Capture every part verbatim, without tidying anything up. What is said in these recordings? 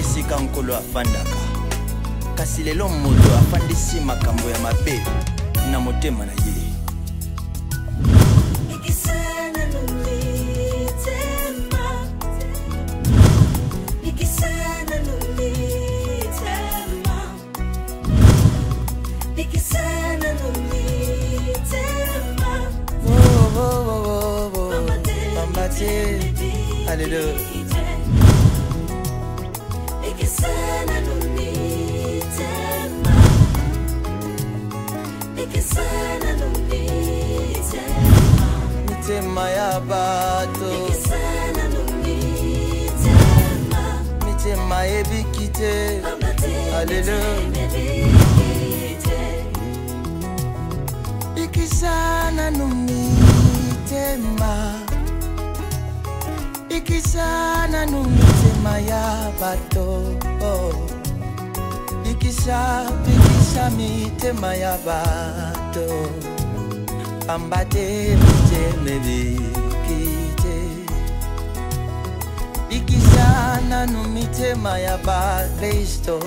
esika nkolo afandaka kasi lelo moto afandisi makambo ya mabe na motema na ye. Alléluia. Mitema ya bato mitema ebikite. Alléluia. Ikisana numitema Ikisana numitema ya bato Ikisa bikisa mitema ya bato Ambate miteme bikite Ikisana numitema ya bakristo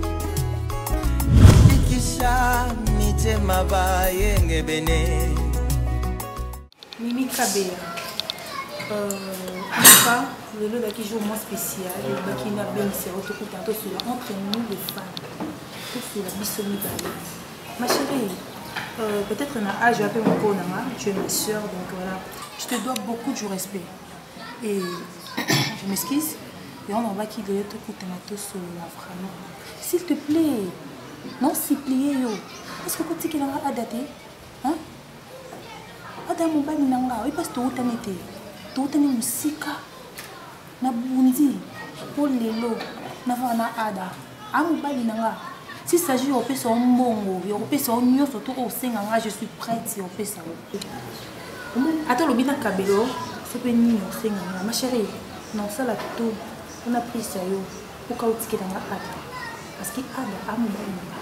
Ikisa mitema ba yenge bene. Mimi Kabea. Euh, enfin, le lot qui joue au moins spécial, le qui n'a bien c'est autre coup tantôt sur la entre nous les femmes, tout sur la bisomie. Ma chérie, euh, peut-être un âge un peu mon conama, tu es ma soeur, donc voilà, je te dois beaucoup de respect. Et je m'excuse, et on en va qui doit être coup tantôt sur la vraiment. S'il te plaît, non s'y plier yo. Est-ce que tu as adapté? Hein? Ada mobali nanga, oui parce que tu as été. Tu as musika. Na bundi. Pour lelo. Na vana ada. A mobali nanga. Si s'agit de faire un bongo, de faire un nyo surtout au senganga, je suis prête si on fait ça. Attends le bina kabelo, c'est pas ni au senganga. Ma chérie, non ça là tout. On a pris ça yo. Pour qu'au tike nanga ada. Parce que ada a mobali nanga.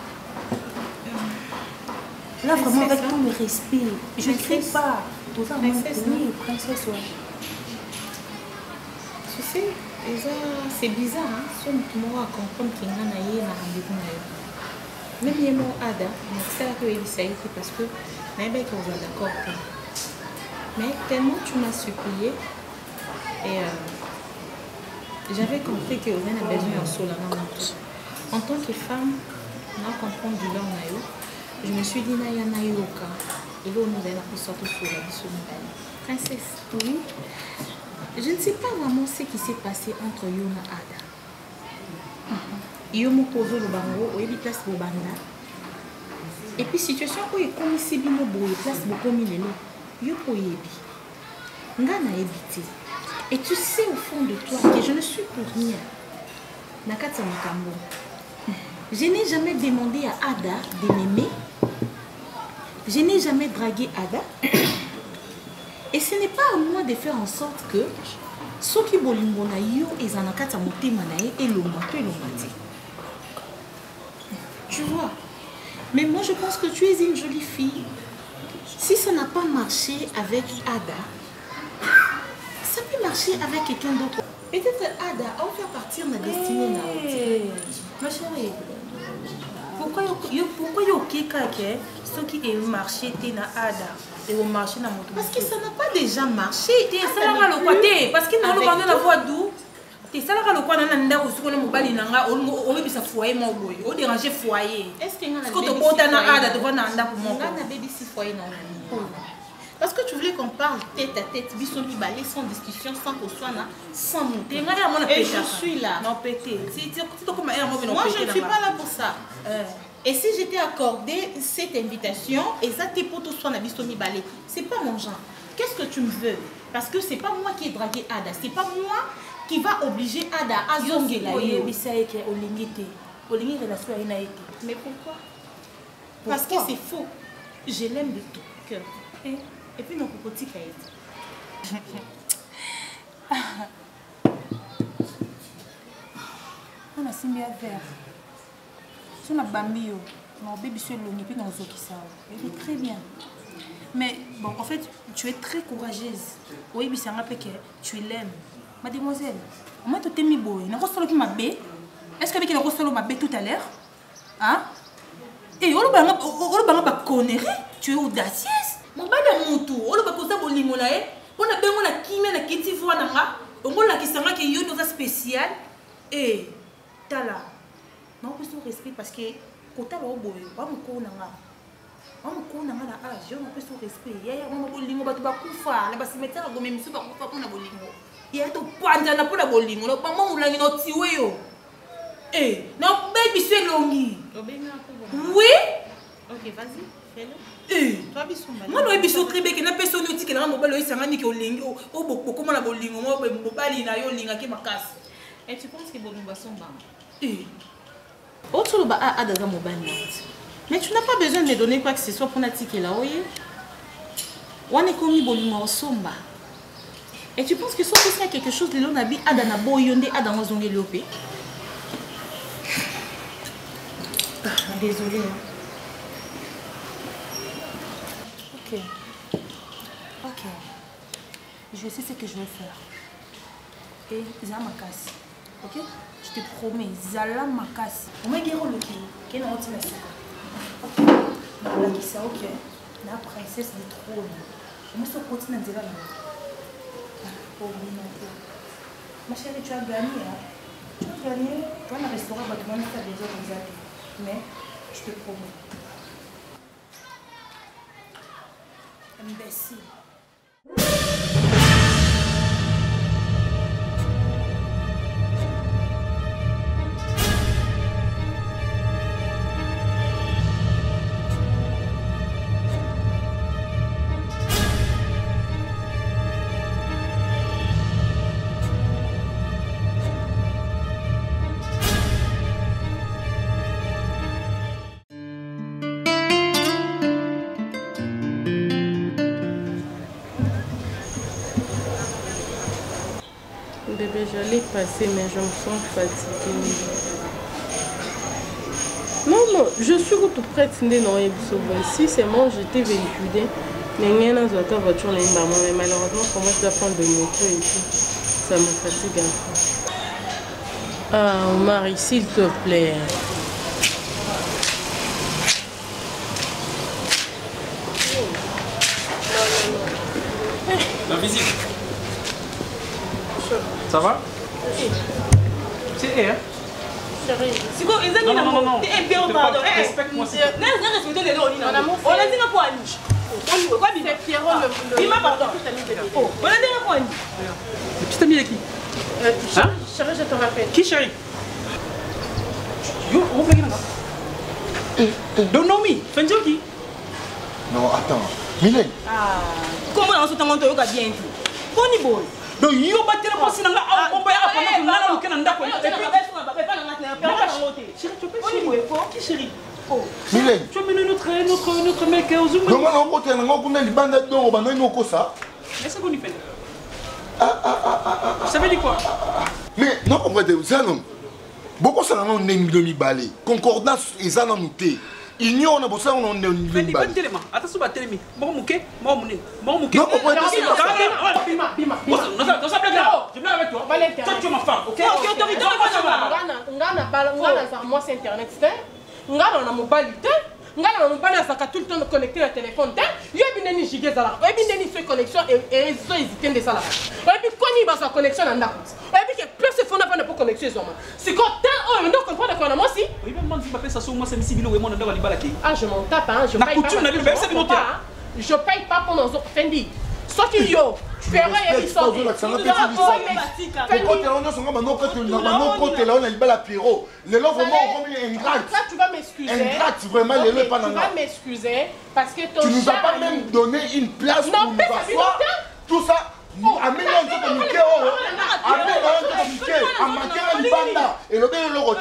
Là, vraiment, avec tout le respect, je ne crie pas. Tout ça, oui, princesse, ouais. Tu sais, c'est bizarre, hein? Si on va comprendre qu'il y a un rendez-vous. Même moi, Ada, je sais que ça a été parce que je suis d'accord. Mais tellement tu m'as supplié, et euh, j'avais compris que vous avez besoin d'un sol en tant que femme, on a compris du long. Je me suis dit, Naya Nayoka, et là, nous allons sortir sur la princesse. Oui. Je ne sais pas vraiment ce qui s'est passé entre Yona et Ada. Yomo Pozo le bango, ou place le banda. Et puis, situation où il comme si bino boye, place beaucoup mille lots. Yopo yebi. Ngana ebité. Et tu sais au fond de toi que je ne suis pour rien. Nakata Makambo. Je n'ai jamais demandé à Ada de m'aimer. Je n'ai jamais dragué Ada. Et ce n'est pas à moi de faire en sorte que ceux qui bolingo na yo et zanakata motema na ye et l'ombato et l'ombati. Tu vois. Mais moi je pense que tu es une jolie fille. Si ça n'a pas marché avec Ada, ça peut marcher avec quelqu'un d'autre. Peut-être Ada a fait partir ma destinée na hey, ma chérie. Pourquoi yo pourquoi yo kikake ceux qui ont marché na Ada et ont marché na moto? Parce que ça n'a pas déjà marché. T'es ça là le côté parce que nous le bandons la voix d'où? T'es ça là le quoi na nda ko sukole mobali nanga o o bebisa foyer mo boy o déranger foyer. Est-ce que ngana ko to bota na Ada to na nda ko mo ngana baby si foyer na nani? Parce que tu voulais qu'on parle tête à tête, bisoni balé sans discussion, sans qu'on soit là, sans monter. Et je suis là. Non pété. Moi je ne suis pas là pour ça. Et si j'étais accordé cette invitation, et ça t'es pour tout soit na bisoni balé, c'est pas mon genre. Qu'est-ce que tu me veux? Parce que c'est pas moi qui ai dragué Ada, c'est pas moi qui va obliger Ada à zonger la yo. Mais pourquoi? Parce que c'est faux. Je l'aime de tout cœur. Et, et puis nos petits cahiers. On a simbi à faire. Si on a bambi, on a bébé sur le nid, puis on a zoki ça. Elle est très bien. Mais bon, en fait, tu es très courageuse. Oui, mais c'est un peu que tu l'aimes. Mademoiselle, moi, tu t'aimes beau. Il n'y a pas seulement qui m'a bé. Est-ce que avec le ressolo m'a tout à l'heure? Hein? Et on va pas connerie. Tu es audacieuse. Mon bas de mon tour. On va causer mon limonae. On a besoin de la kimia, la kiti voananga. On va la kisanga qui est une spécial. Et tala. Non, on peut se respecter parce que quand tu as le boy, on va me connaître. On me connaît la âge. On peut se respecter. On va bolingo, on va kufa. La bas cimetière a gommé monsieur, on va kufa pour la bolingo. Il y a tout point dans la pour la bolingo. Le maman ou la nino tiwe. Eh, non, baby, c'est longi. Oui? Ok, vas-y, fais-le. Eh, moi, je suis très bien. Je suis personne qui est là. Je suis très bien. Et tu penses que Bolumba sont bons? Eh. Autre chose, a des mobile. Mais tu n'as pas besoin de me donner quoi que ce soit pour la ticket là, oui? On est commis Bolumba au somba. Et tu penses que sauf que c'est quelque chose de l'on habite à dans la boyonde à dans la zone lopé? Désolée. Ok. Ok. Je sais ce que je vais faire. Et Zala ma casse. Ok? Je te promets, Zala ma casse. On m'a dit le qui qui est dans l'autre message. Ok. Voilà qui ça, ok. La princesse de trône. Je me suis continué à dire là. Oh, ma chérie, tu as gagné. Hein? Tu as gagné. Tu vas dans le restaurant, tu vas demander ça déjà comme ça. Mais je te promets. Imbécile. Bébé, j'allais passer, mais je me sens fatiguée. Non, non, je suis tout prête. Si c'est moi, j'étais véhiculée. Mais voiture, mais malheureusement, pour moi, je dois prendre de moto et tout. Ça me fatigue un peu. Ah, Marie, s'il te plaît. La visite. Ça va? C'est elle, hein? C'est quoi? Non, non, non, non. Respecte-moi, s'il te plaît. On a dit quoi? C'est Pierrot le... Il m'a pardon. Oh, on a dit quoi? Le petit ami de qui? Hein? Chérie, je te rappelle. Qui, chérie? Yo, on va faire ça. Donomi, Fenjo qui? Non, attends. Mylène. Ah. Comment on se t'a monté au cas bien? Pony boy. Donc, yo, bah, tu n'as pas si on a un peu à pendant que nous n'avons qui chérie? Mylène. Tu as mené notre notre notre mec au Zoom. Donc, on va faire un peu de bande de on va nous ça. Est-ce qu'on y fait? Ah ah ah ah. Ça veut dire quoi? Mais non, on va dire ça non. Beaucoup ça non n'est demi balé. Concordance et ça non muté. Il y a on a ça on est demi balé. Attention à télémi. Bon mouké, bon mouné, bon mouké. Non, on va dire ça. Bima, bima. Non, ça, ça blague là. Je blague avec toi. Toi tu es ma femme, OK? OK, autorité, on va savoir. Ngana bala ngana za moi c'est internet c'est. Ngana na mobile te. Ngana na mobile ça tout le temps connecté à téléphone te. Yo bineni giga za la. Yo bineni fait connexion et réseau hésiter de ça là. Yo bi koni ba sa connexion na ndako. Yo bi que plus c'est fond pas pour connecter ça. C'est quand oh on doit comprendre qu'on a moi aussi. Oui, même moi si pas ça sur moi c'est civil ou moi ndako libala ki. Ah je m'en tape hein, je paye pas. Je paye pas pour nos autres Fendi. Sauf que yo Ferro et ils sont. Tu vas m'excuser. Tu vas m'excuser parce que ton tu nous as pas même donné une place pour nous asseoir. Tout ça. Amène un peu de Mickey. Amène un peu de Mickey. Amène un peu de Banda. Et le bien le côté.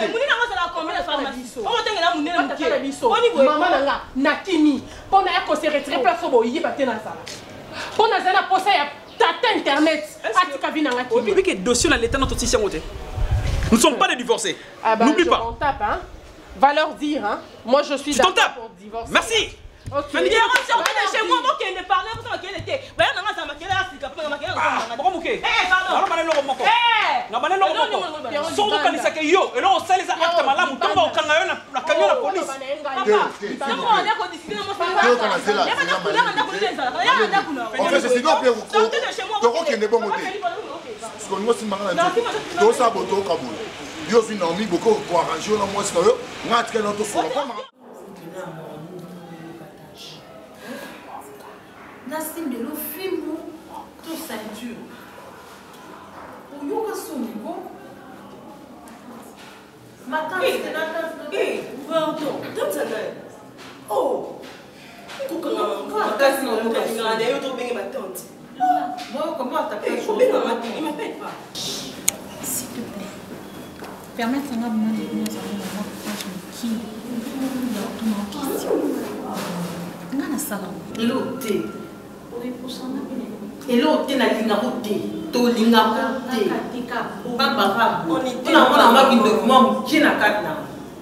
Maman nanga nakimi. Pour na ko se retirer place au boyi ba tena sala. Pour na zana posa ya tata internet. Atika vina ngaki. Oui, mais que dossier dans l'état notre situation côté. Nous ne sommes pas des divorcés. N'oublie pas. On tape hein. Va leur dire hein. Moi je suis d'accord pour divorcer. Merci. Ok. Mais chez moi, moi qui ne parlais pas, qui était. Voyez, maman, ça m'a quelle heure, c'est capable Pourquoi mouké? Alors, on va moko. Na banelo moko. Soko kanisa ke yo, et là on sait les actes malamu, tamba au kanga yo na camion la police. Papa. Non, on a qu'on discute moi ça. Yo kana zela. En fait, c'est sinon après vous. Toko qui n'est pas monté. Parce que nous aussi mangana ndio. To sa boto kabul. Yo fi na mi boko ko arranger na moi ça yo. Ngat ke na to solo pas. Nassim de l'ofimbo, tout ceinture. Pour yoga songo. Ma tante, c'est la tante. Eh, pardon, tout ça là. Oh. Pourquoi on casse nos mots comme ça? D'ailleurs, tu bien ma tante. Moi, comment t'appelles? Je vais pas il m'appelle pas. S'il te plaît. Permettre à moi de nous avoir un qui est question. Ngana sala. L'autre. Et l'autre, il a une route, tout l'inga route. On est là, qui n'a qu'à là.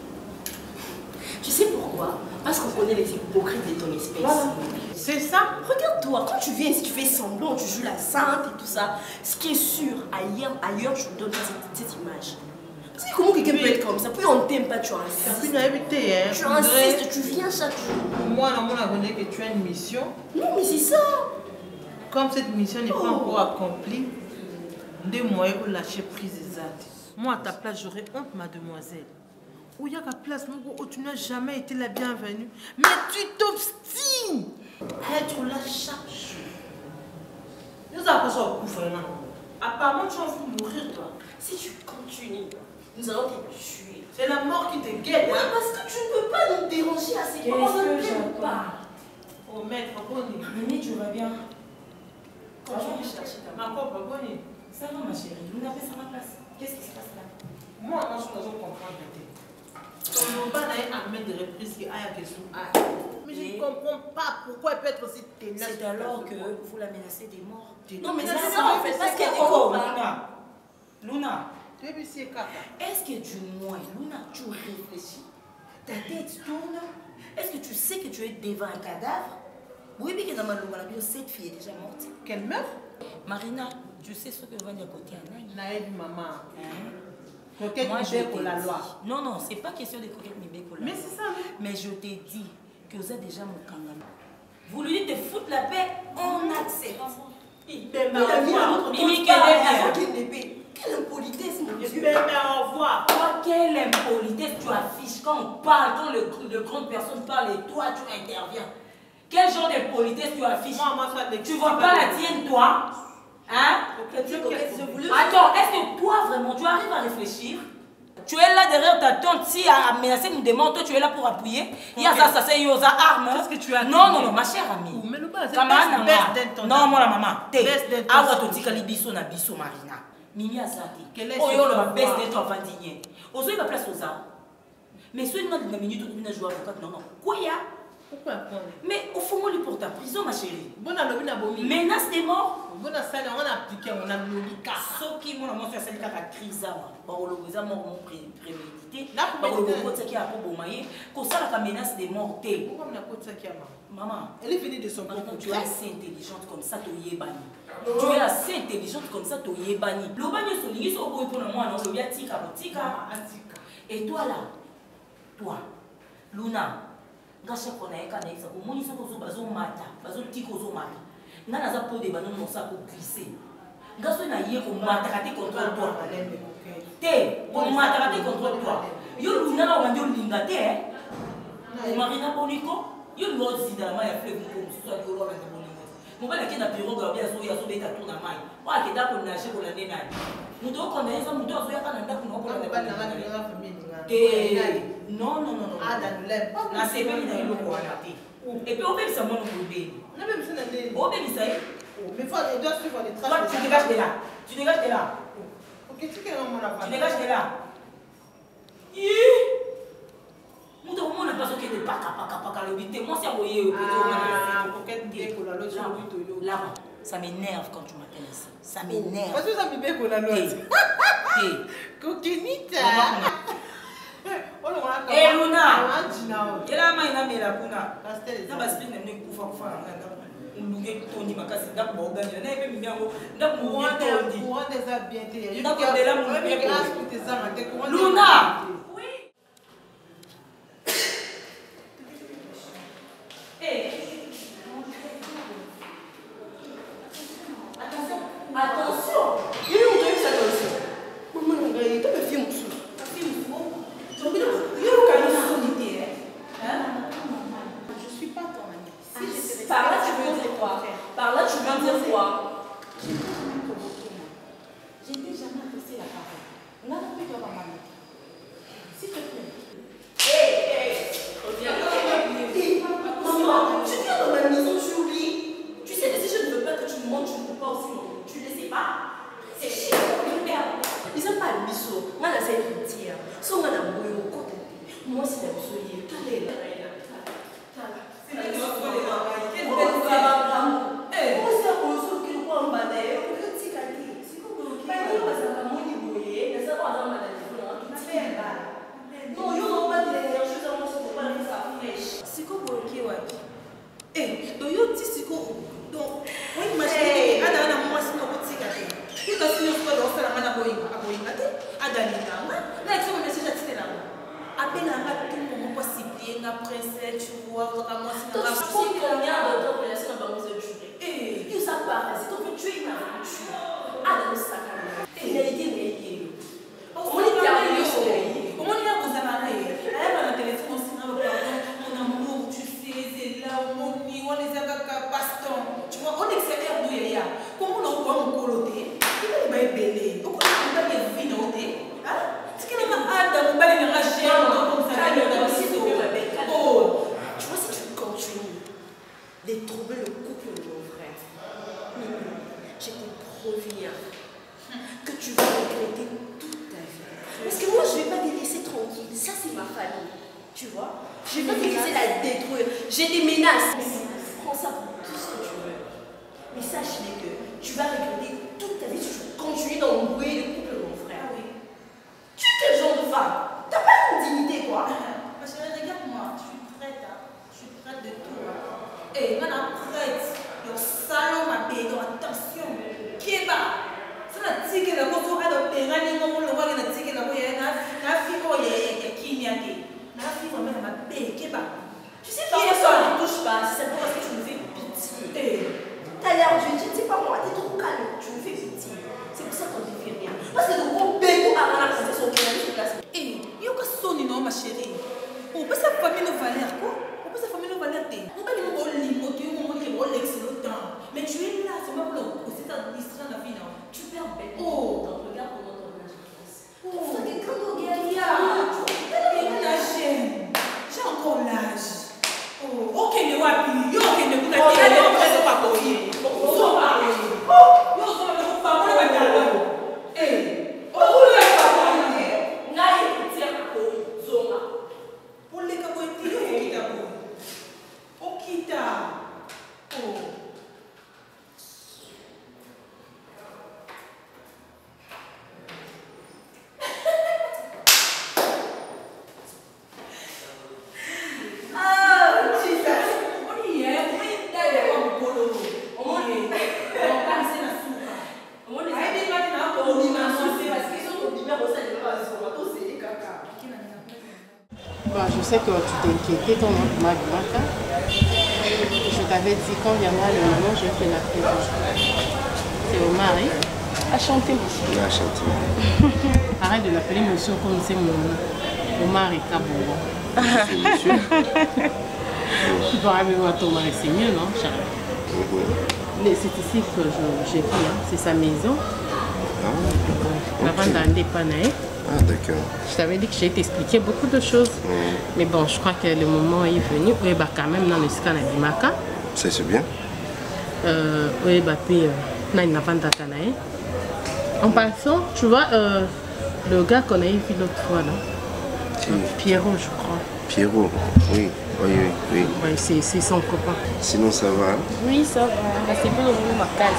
Tu sais pourquoi? Parce qu'on connaît les hypocrites de ton espèce. Voilà. C'est ça. Regarde-toi, quand tu viens, si tu fais semblant, tu joues la sainte et tout ça, ce qui est sûr, ailleurs, ailleurs, je te donne cette, cette image. Tu sais comment quelqu'un peut être comme ça? Puis on t'aime pas, tu insistes. Tu insistes, tu viens chaque jour. Moi, non, on a donné que tu as une mission. Non, mais c'est ça. Comme cette mission n'est oh. pas encore accomplie, deux moyens pour lâcher prise des actes. Moi, à ta place, j'aurais honte, mademoiselle. Où il y a ta place, où tu n'as jamais été la bienvenue. Mais tu t'obstines à être là chaque jour. Nous avons ça au coup, vraiment. Apparemment, tu as envie de mourir, toi. Si tu continues, nous allons te tuer. C'est la mort qui te guette. Oui, hein? Parce que tu ne peux pas nous déranger à ces moments. Qu'est-ce que j'aime pas? Oh, maître, bonne. Mimi, tu vas bien? Quand tu vas chercher ta ma propre bonne. Ça va, ma chérie. Vous n'avez pas ma place. Qu'est-ce qui se passe là? Moi, moi, je ne comprends pas. On va amener des reprises qui aillent à question. Mais je ne comprends pas pourquoi elle peut être aussi ténace. C'est alors que vous la menacez des morts. Non, mais c'est ça en fait. Parce qu'elle est comme Luna. Luna. Est-ce que du moins, Luna, tu réfléchis? Ta tête tourne? Est-ce que tu sais que tu es devant un cadavre? Oui, mais que dans ma localité, cette fille est déjà morte. Qu'elle meurt? Marina, tu sais ce que va dire côté Anaï? Naïd, maman. Coquette Mibeko la loi. Non, non, c'est pas question de Coquette Mibeko la loi. Mais c'est ça, oui. Mais je t'ai dit que vous êtes déjà mon kangami. Vous lui dites de foutre la paix, on accepte. Mais Mimi, quelle impolitesse, mon Dieu. Mais au revoir. Toi, quelle impolitesse tu affiches quand on parle, quand le, de grandes personnes parlent et toi, tu interviens. Quel genre de politesse tu affiches? Moi, moi, ça, tu vois pas la tienne, toi? Hein? Attends, est-ce que toi, vraiment, tu arrives à réfléchir? Tu es là derrière ta tante, si à menacer nous demande, toi, tu es là pour appuyer. Il y a ça, ça, c'est une arme. Qu'est-ce que tu as dit? Non, non, non, ma chère amie. Mais le bas, c'est non, moi, la maman. T'es. Awa totika libiso na biso Marina. Mimi Azati. Oh, yo, la baisse d'être en vandigné. Ozo, il va place aux armes. Mais soit il m'a dit une minute, on a joué avocat, non, non. Quoi, ya? Pourquoi? Mais au fond, on lui porte à prison, ma chérie. Menace des morts. On a appliqué, on a l'olika. Ce qui m'a montré, c'est la crise. On a mort prémédité. On a qui a pour ça, la menace des morts. Maman, elle est venue de son corps. Tu es assez intelligente comme ça, tu es banni. Tu es assez intelligente comme ça, tu es banni. Le banni, c'est ce qui pour moi, non, le tika, tika. Et toi là, toi, Luna. Gacha kona eka na isa ko moni sa ko zo bazo mata bazo tiko zo mata ngana za po de banon mo sa ko glisser ngaso na ye ko mata ka te contrôle toi te ko mata ka te contrôle toi yo luna na wande linga te o marina boniko yo lo zida ma ya fleuve ko so yo lo na boniko mo bana ke na bureau ga bia so ya so beta tourna mai wa ke da ko na je ko la nena muto ko na isa muto so ya kana nda ko no ko na ba na na famille nga non, non, non, non. Ah, dans le lait. La C P I dans le lot. Et puis, on peut se monter au bébé. On peut se monter au bébé. Mais il doit suivre les traces. Toi, tu dégages de là. Tu dégages de là. Ok, tu dégages de là. Nous devons ne pas s'occuper de paka, paka, paka, le bité. Moi, c'est à voyer. Ah, là, ça m'énerve quand tu m'appelles ça. Ça m'énerve. Parce que ça m'énerve pour la loi. Coquinita. Eh Luna, il a main à la kuna. Na baspi na mne kufa kufa na Tony makasi ndako baoganya na ebe minyango ndako Courante Tony courante eza bien te. ndako ndela mu grâce pour tes anga te. Luna oui eh attention attention il nous donne ça attention maman on va y te faire mon sou ta fille mon sou donc il y a aucun solité hein Je suis pas ton amie. Si je te par là tu veux dire quoi par là tu veux dire quoi je n'ai jamais apprécié la parole. Là, on peut avoir mal. S'il te plaît. Hé, hé, maman, tu viens dans ma maison, tu oublies. Tu sais que si je ne veux pas que tu me montres, tu ne peux pas aussi monter. Tu ne sais pas. C'est chiant, regarde. Ils n'ont pas le biseau. Moi, là, c'est une tire. Si on a un bouillon au côté, moi, c'est un biseau. Quel est là? C'est la biseau. Quel est là? Eh, moi, c'est un biseau qui est en bas d'ailleurs. Non, yo non pas de l'énergie, ça moi c'est pas ça fraîche. Siko bloqué wapi? Eh, donc yo ti siko donc oui machine ada na moi sino ko tika te. Yo ka sino ko do sala mana boyinga, aboyinga te. Ada ni nanga. Na exo message atite na. Appelle à tout le monde possible, nga princesse, tu vois, comme moi c'est na. Si combien de temps pour laisser na ba mose tuer. Eh, yo ça part, c'est ton fait tuer na tu. Ada no sakana. Eh, il a été né. On est perdu yo. Comment il a posé ma main? Elle m'a téléphone aussi na ba mon amour, tu sais, c'est là mon ni, on les a ka baston. Tu vois, on extérieur d'où il y a. Comment on voit mon coloté? Il va ba belé. Pourquoi on va les vino té? Hein? C'est que ma hâte de ba les rager comme ça. Oh, tu vois si tu continues de troubler le couple de mon frère. Je te préviens que tu vas regretter toute ta vie. Parce que moi, je ne vais pas te laisser tranquille. Ça, c'est ma famille. Tu vois? Je ne vais pas te laisser la détruire. J'ai des menaces. Prends ça pour tout ce que tu veux. Mais sache que tu vas regretter toute ta vie si tu continues d'embrouiller le couple de mon frère. Oui. Tu es quel genre de femme? T'as pas une dignité, quoi? Ma chérie, regarde-moi. Je suis prête. Hein. Je suis prête de tout. Hé, maintenant, prête. Le salon m'a payé. Attention. Kéba. La tique la koso ada pengani ngomo lo wale na tique la boya na na fiko ye ye kimia ke na fiko mais ma peke ba tu sais qui est ça ne touche pas c'est parce que tu me fais pitié t'as l'air je ne sais pas moi t'es trop calme tu me fais pitié c'est pour ça qu'on ne fait rien parce que on paye pour avoir la princesse au Kenya sur place eh yo ka soni non ma chérie on peut sa famille nos valeurs quoi on peut sa famille nos valeurs té on va lui montrer limo tu on montre le Rolex le temps mais tu es là c'est pas pour c'est ta distraire la vie non. Tu perds bête. Oh, regarde comment ton âge passe. Oh, c'est que quand on gagne, il a chaîne. J'ai encore l'âge. Oh, ok, mais wapi, yo, ok, mais vous n'avez pas de pas pour y. Oh, yo, ça va pas pour le mettre. Eh, oh, vous l'avez pas pour y. Naïe, tiens, pour zona. Pour les capoettes, yo, kita pour. Oh, kita. Oh. Bon, je sais que tu t'es inquiété quand on m'a dit. Je t'avais dit quand viendra le moment, je fais la fête. C'est Omar, hein? À chanter, monsieur. À chanter. Arrête de l'appeler monsieur comme c'est mon nom. Omar et Kabouba. C'est monsieur. Tu dois arriver à Thomas, c'est mieux, non, Charles? Oui. C'est ici que j'ai pris, hein? C'est sa maison. Ah, la vente d'un dépanneur. Ah, d'accord. Je t'avais dit que j'ai t'expliqué beaucoup de choses. Mm. Mais bon, je crois que le moment est venu. Oui, bah quand même, dans le scan à Dimaka. Ça, c'est bien. Euh, oui, bah puis, on a une vente à Canaï. En passant, tu vois, euh, le gars qu'on a vu l'autre fois, là. Qui? Pierrot, je crois. Pierrot, oui. Oui, oui, oui. Ouais, c'est son copain. Sinon, ça va? Oui, ça va. C'est plus le ma case.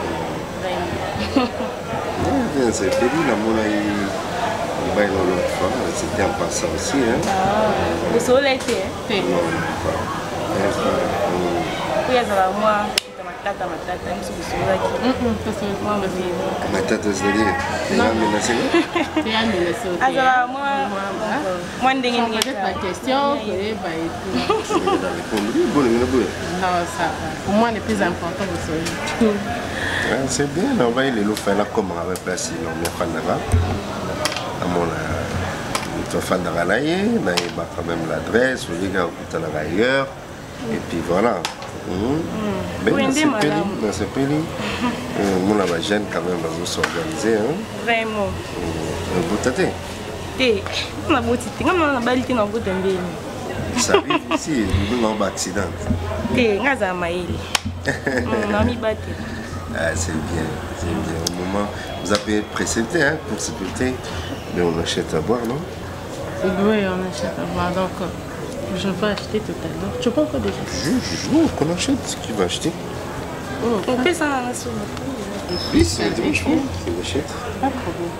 Vraiment. C'est pénible, la mona, il va y avoir l'autre fois. C'était en passant aussi. Hein? Ah, le soleil était. Non, pas. Oui, il y a moi, matata matata biso bisolaki matata c'est-à-dire eza menacé azala mwa ndenge ndenge pas question koyeba etu bolingi boye non ça pour moi le plus important c'est c'est bien on va aller le faire là comme on avait placé non mais fandaka amona tu fandaka na ye na yeba quand même l'adresse au lieu de ailleurs et puis voilà. Mmh. Mais dans ce pays, on a des jeunes quand même à s'organiser. Vraiment. Vous t'attendez? Eh, on a beau titer, on a balité dans votre mbé. Ça arrive ici, nous avons un accident. Eh, on a maïli. On a mis battu. Ah, c'est bien, c'est bien. Au moment, vous avez précédé hein, pour sécurité, mais on achète à boire, non? Oui, on achète à boire, donc je vais acheter tout à l'heure. Tu peux encore déjà? Je, je, non, qu'on achète ce qu'il va acheter. Oh, on fait ça dans la soupe. Oui, c'est dérange pas, qu'il achète. Pas de problème.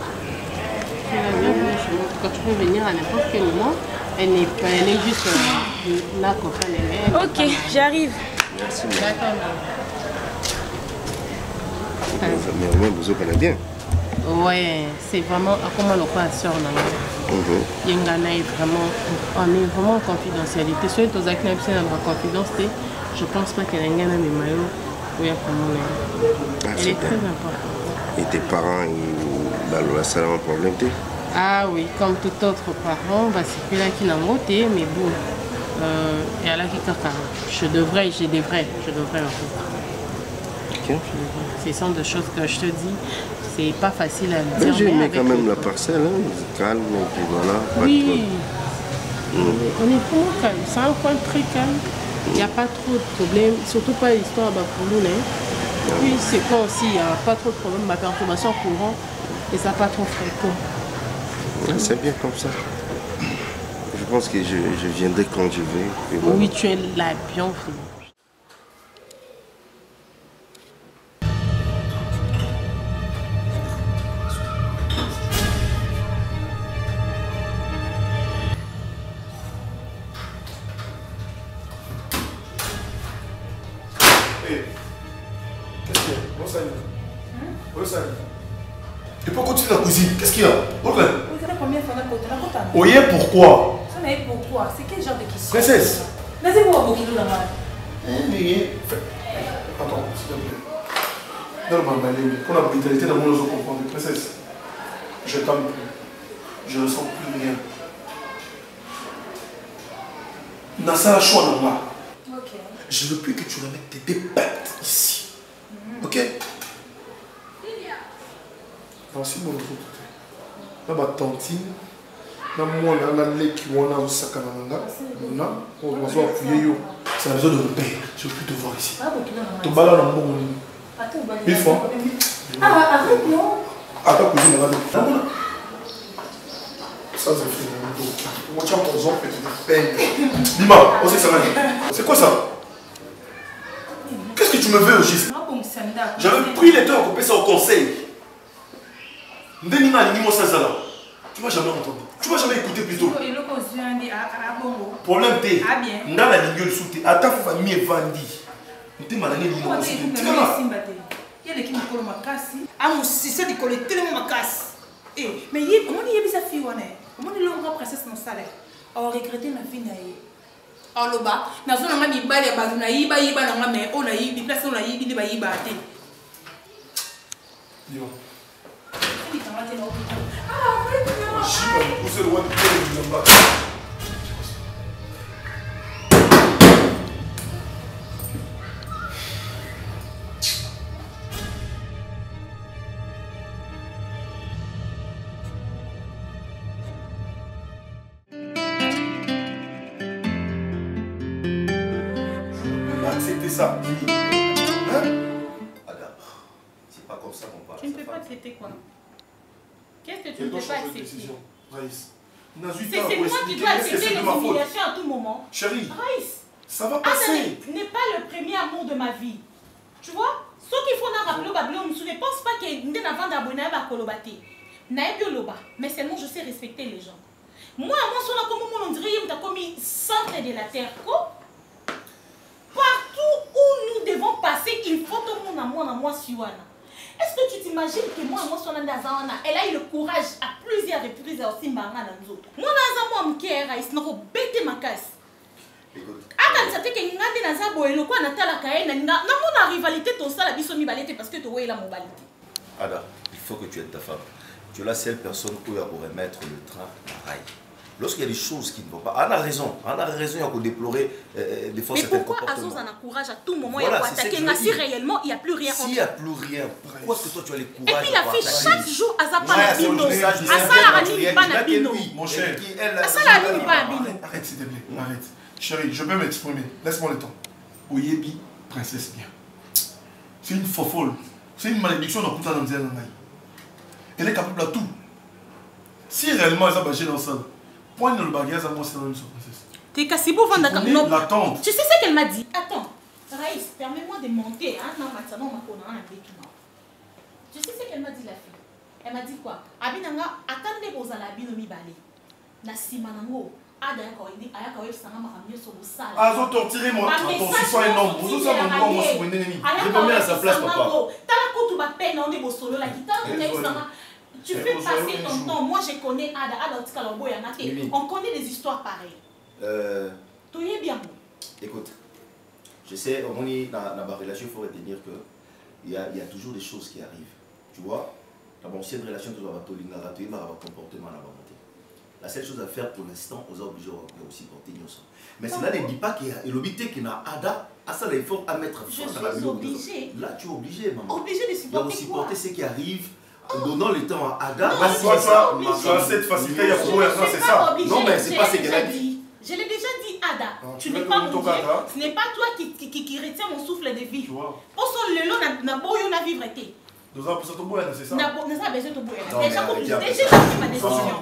Quand tu peux venir à n'importe quel moment, elle n'est pas, elle est juste euh, là qu'on fait les mains. Ok, j'arrive. Merci. D'accord. Mais au moins, vous avez bien. Ouais, c'est vraiment comment le quoi sur il y a vraiment, on est vraiment en confidentialité. Soit aux actes en confidence, je pense pas qu'elle ait un maillot. Oui, elle est très importante. Et tes parents, ils ont ça un problème? Ah oui, comme tout autre parent, c'est là qui n'a monté, mais bon, il y a là qui caca. Je devrais, je devrais, je devrais en fait. Okay. Ce sont des choses que je te dis. C'est pas facile à dire. J'ai aimé quand même la parcelle, hein, calme, et puis voilà. Oui, mmh. On est vraiment calme, c'est un coin très calme, il n'y a pas trop de problèmes, surtout pas l'histoire pour nous. Hein. Puis c'est quand aussi il n'y a pas trop de problèmes, ma perturbation courant et ça pas trop fréquent. Ouais, c'est bien comme ça. Je pense que je, je viendrai quand je vais. Voilà. Oui, tu es là, bienvenue. Tu peux continuer la cuisine. Qu'est-ce qu'il y a? C'est la première fois que tu as fait. Oui, pourquoi? Ça n'est pourquoi? C'est quel genre de question? Princesse. Laissez-moi beaucoup de la main. Attends, s'il te plaît. Dans ma maladie, quand la brutalité dans mon oiseau comprendre, princesse, je t'aime plus. Je ne sens plus rien. Nasa choix dans moi. Ok. Je ne veux plus que tu remettes tes deux pattes ici. Mm-hmm. Ok? Voici mon autre. Là, ma tantine. Là, moi, là, là, les qui vont là, au sakananga. Là, on va se appuyer. C'est la zone de repère. Je ne veux plus te voir ici. Tu vas là dans mon lit. Une fois. Ah, arrête, non. Attends, cuisine, là, là. Ça, c'est fait. Moi, tu as ton zon, petit peine. Lima, on sait que ça va aller. C'est quoi ça? Qu'est-ce que tu me veux au juste? J'avais pris les temps pour passer ça au conseil. Ndenina Nimo Sazala. Tu m'as jamais entendu. Tu m'as jamais écouté plutôt. Problème T. Dans la ligne de soute, à ta famille est vendue. Tu es malade. Tu es là. Il y a des qui me collent ma casse. Ah, mon si c'est de coller tellement ma casse. Eh, mais il comment il y a sa fille, comment il a princesse mon salaire? Alors regretter ma fille naïe. Alors le bas, na zone ma mi bali ya bazu na yiba yiba na ma mais on a yibi place on a yibi ni ba yiba te. Dis-moi. Ah, vraiment. Je suis pas poussé le roi de Dieu. Accepter ça. Hein? C'est pas comme ça qu'on parle. Tu ne peux pas accepter quoi? Qu'est-ce que tu ne peux pas accepter? C'est moi qui dois accepter les humiliations à tout moment. Chérie, Raïs, ça va passer. Ce n'est pas le premier amour de ma vie. Tu vois? Ce qu'il faut rappeler, je ne pense pas que nous avons d'abonner à Kolobati. Mais seulement je sais respecter les gens. Moi, moi, on dirait que comme centre de la terre. Partout où nous devons passer, à moi Siwana. Est-ce que tu t'imagines que moi, moi, elle a eu le courage à plusieurs reprises aussi Mbanga Nanzo. Moi, je suis un peu de temps, bête ma casse. Ah, quand ça fait que ngandi na zabo eloko na tala kaena na mon rivalité to ça la biso mi balete parce que to la mobilité. Ada, il faut que tu aides ta femme. Tu es la seule personne qui pourrait mettre le train à rail. Lorsqu'il y a des choses qui ne vont pas, on a raison, on a raison, il y a qu'on déplorer euh, des fois certains comportements. Mais pourquoi Azos en a courage à tout moment voilà, et attaquer si réellement il n'y a plus rien. S'il n'y a plus rien, pourquoi est-ce que toi tu as le courage? Et puis la fille chaque jour à sa panabino, à sa la panabino. Mon cher, à sa la panabino. Arrête s'il te plaît, arrête. Chérie, je peux m'exprimer, laisse-moi le temps. Oyebi, princesse bien. C'est une fofolle, c'est une malédiction dans toute la Nandienne. Elle est capable de tout. Si réellement elle a bagé dans ça, point dans le bagage à moi, c'est dans une princesse. T'es cassé pour vendre la l'attente. Tu sais ce qu'elle m'a dit? Attends, Raïs, permets-moi de monter. Hein? Non, maintenant, on m'a Tu sais ce qu'elle m'a dit, la fille? Elle m'a dit quoi? Abinanga, attendez vos alabino mi balé. Na simanango. Ah d'accord, il dit ah quand il s'en va mieux sur le sale. Ah zo torturer moi, ton si soit énorme. Vous ça mon moi moi sur ennemi. Je peux mettre à sa place papa. T'as la coupe ma peine on est au solo la guitare, tu fais passer ton temps. Moi je connais Ada, Ada Tikalombo ya naté. On connaît des histoires pareilles. Euh Tu es bien. Écoute. Je sais on est dans dans ma relation, il faut retenir que il y a il y a toujours des choses qui arrivent. Tu vois? Dans mon ancienne relation tu dois tolinga rater ma comportement là-bas. La seule chose à faire pour l'instant, aux obligés aussi porter nous. Mais cela ne dit pas qu'il y a l'obité qui n'a Ada, à ça l'effort à mettre fin dans la vie. Obligé. Là tu es obligé maman. Obligé de supporter. De supporter ce qui arrive, en donnant le temps à Ada. Non, toi, tu as cette facilité, il y a pour c'est ça. Non mais c'est pas ce qu'elle a dit. Je l'ai déjà dit Ada. Tu n'es pas obligé. Ce n'est pas toi qui qui retient mon souffle de vie. Pour son le lot n'a pas eu la vivre été. Nous avons besoin de boire, c'est ça? Nous avons besoin de boire. Déjà, déjà pris ma décision.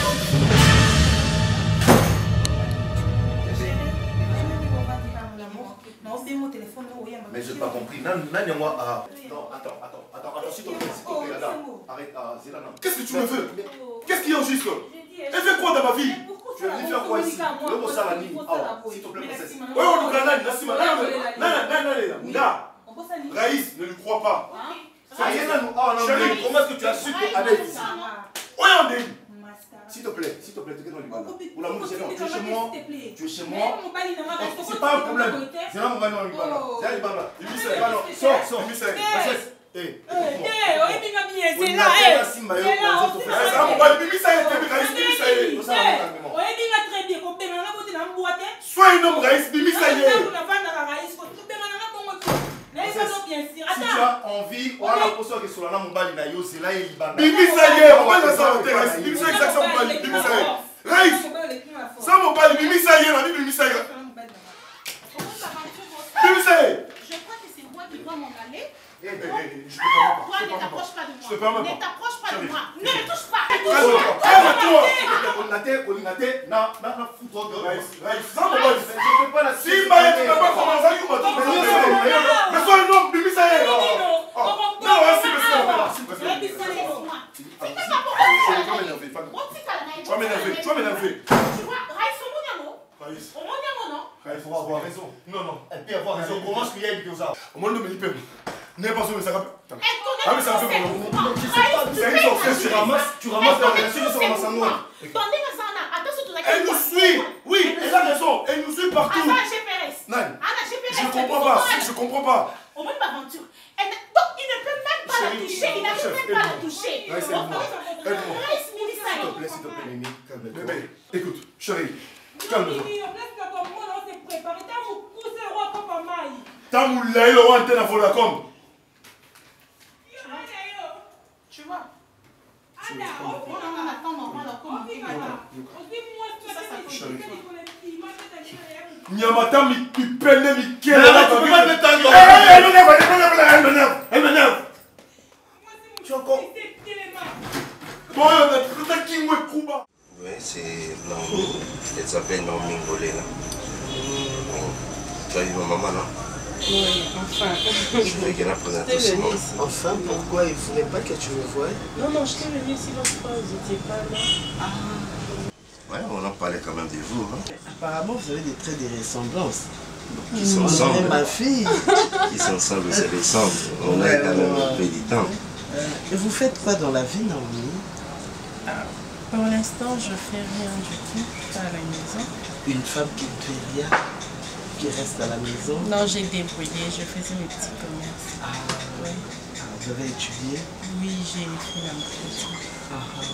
Mais je n'ai pas compris. Non, moi. Attends, attends, attends, attends, attends, s'il te plaît, s'il te plaît, là. Arrête, Zélana. Qu'est-ce que tu me veux? Qu'est-ce qu'il y a au juste? Elle fait quoi dans ma vie? Tu as venir faire quoi ici? Le mot ça la ligne. S'il te plaît, princesse. Oui, on nous gagne, la Sima. Non, non, non, non, Raïs, ne lui crois pas. Chérie, comment est-ce que tu as su que Ada est ici? Oui, on est. S'il te plaît, s'il te plaît, tu es dans le bal. Pour l'amour du Seigneur, tu es chez moi. Tu es chez moi. C'est pas un problème. C'est là mon bal dans le bal. C'est là le bal. Sors, sors. Princesse. Eh, eh, oui, bien, c'est là. Eh, c'est là. C'est là mon bal. Bibi, ça y est, Bibi, Raïs, Bibi, ça y est. Oui, bien, très bien. Comme tu m'as dit, on boîte. Sois un homme, Raïs, Bibi, ça y est. Si tu as envie, on a la posture que sur la mobile na yo, c'est là il va. Bibi ça y est, on va la sortir. Bibi ça y est, ça mobile. Bibi ça y est. Raïs, ça mobile, Bibi ça y est, la Bibi ça y est. Bibi ça y est. Je crois que c'est moi qui dois m'en aller. Eh, eh, eh, je ne te t'approche pas de moi. Je te permets pas. Ne t'approche pas de moi. Ne me touche pas. Calme-toi. Olinaté, Olinaté, na, na, na, fous-toi de Raïs, Raïs, ça mobile. Je ne fais pas la si Mbaye, tu n'as pas commencé à dire, mais sois un homme, Bibi ça y est. Non, non, si, mais c'est Tu vas m'énerver. Tu vas m'énerver. Tu vas m'énerver. Tu vois, Raïs, au Mouniamo. Raïs. Au Mouniamo, non? Il faut avoir raison. Non, non. Elle peut avoir raison. Comment est-ce qu'il y a une chose? Au moins, le ménipé. N'est pas sûr, mais ça va. Ah, mais ça fait pour tu ramasses, tu ramasses la relation, tu ramasses en moi. Elle nous suit. Oui, elle a raison. Elle nous suit partout. Non, je comprends pas. Je comprends pas. Au moins, l'aventure. Donc, il ne peut même pas la toucher. Il n'arrive même pas à la toucher. Aide-moi. S'il te plaît, s'il te plaît, Mimi. Calme-toi. Bébé, écoute, chérie. Calme-toi. Tamoulaï, le roi antenne à Vodacom. Tu vois? On attend normal. Nyamata mi pipele mi kele. Tu peux pas te mettre en elle m'énerve, elle m'énerve, elle m'énerve. Tu es encore. Bon, on a qui me Kuba. Oui, c'est Naomi. Elle s'appelle Naomi Ngolé là. Tu as vu ma maman, non? Oui, enfin. Je voulais qu'elle la présente aussi. Enfin, pourquoi il ne voulait pas que tu me voies? Non, non, je t'ai venu ici l'autre fois, vous n'étiez pas là. Ah. Ouais, on en parlait quand même de vous. Hein? Apparemment, vous avez des traits de ressemblance. Qui s'ensemble. ma fille. Qui s'ensemble, c'est les cendres. On a quand même un peu du temps. Et vous faites quoi dans la vie, Naomi? Pour l'instant, je fais rien du tout, pas à la maison. Une femme qui ne fait rien, qui reste à la maison? Non, j'ai débrouillé, je faisais mes petits commerces. Ah, oui. Ah, vous avez étudié? Oui, j'ai fait la maîtrise. Ah, ah.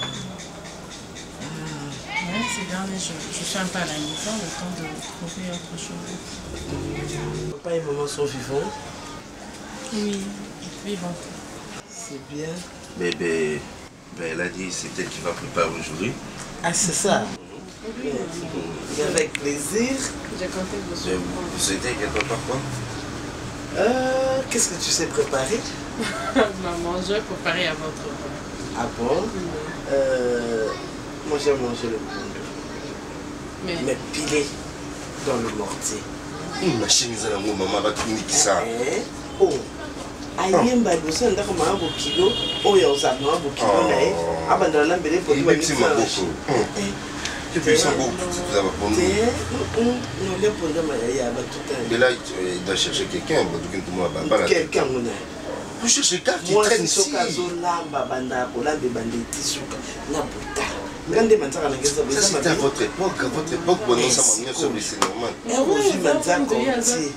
Ouais, c'est bien, mais je, je suis un peu à la maison, le temps de trouver autre chose. Papa et maman sont vivants? Oui, vivants. C'est bien. Mais ben, ben, elle a dit c'est elle qui va préparer aujourd'hui. Ah, c'est ça? Oui. Et avec plaisir. J'ai compté vous. Vous souhaitez qu'elle prépare quoi? Euh, Qu'est-ce que tu sais préparer? Maman, je vais préparer à votre repas. Ah bon? euh, Moi j'aime manger le poulet. Mais, Mais pilé dans le mortier. Une machine, ils ont maman va tout niquer ça. Oh! Ayemba bosa ndako maabo kilo oyo ozama maabo kilo nae abandana na mbele pour lui c'est ma beaucoup. Tu peux ça beaucoup vous avez pour nous. Non le pour dama ya ba tout temps. Mais là il doit chercher quelqu'un donc tout le monde va pas là. Quelqu'un mona. Vous cherchez quelqu'un qui moi traîne ici. Moi c'est lamba banda kolamba bandeti suka na buta. Ngande manzaka na ngeza ça c'était à votre époque, à votre époque bon non ça m'a mis sur le c'est normal. Eh oui manzaka konti.